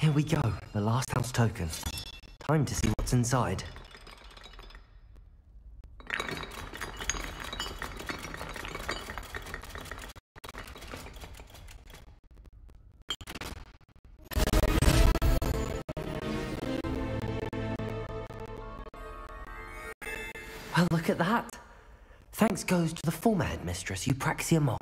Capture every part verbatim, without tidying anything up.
Here we go, the last house token. Time to see what's inside. Well, look at that. Thanks goes to the former headmistress, Eupraxia Mole.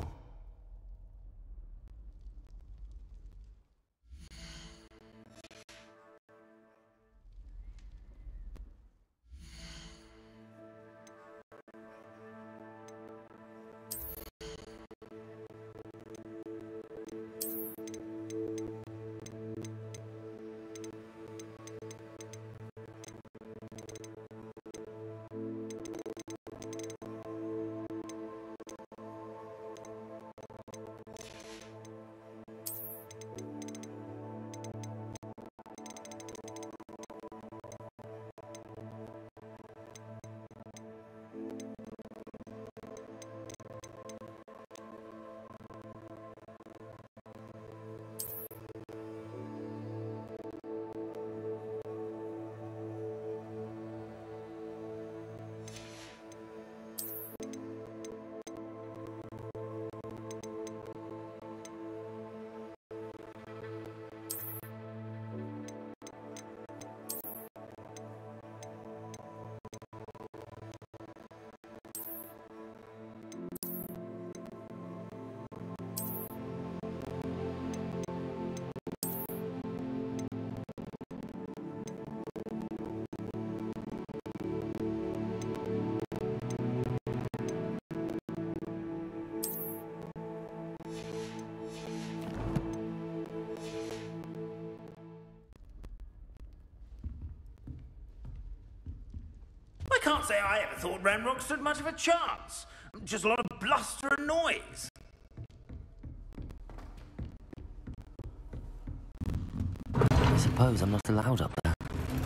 I can't say I ever thought Ranrock stood much of a chance. Just a lot of bluster and noise. I suppose I'm not allowed up there.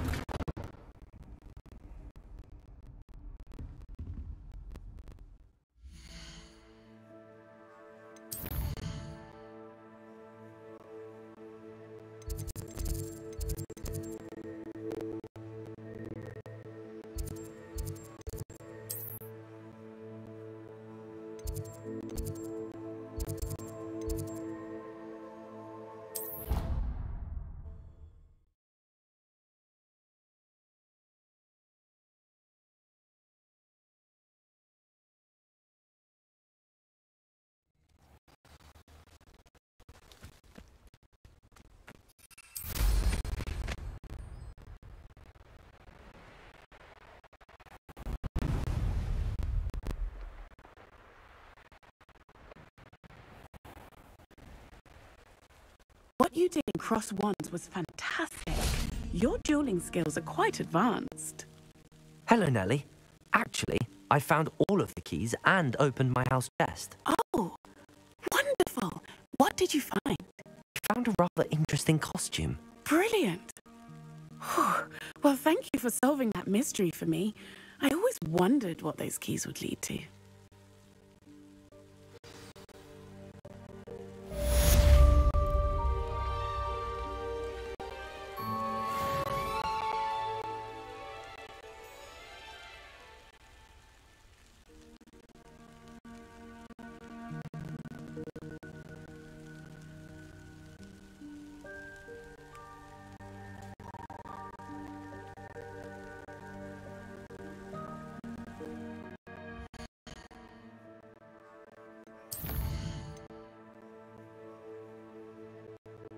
What you did in Cross Wands was fantastic. Your dueling skills are quite advanced. Hello, Nellie. Actually, I found all of the keys and opened my house chest. Oh, wonderful. What did you find? I found a rather interesting costume. Brilliant. Whew. Well, thank you for solving that mystery for me. I always wondered what those keys would lead to.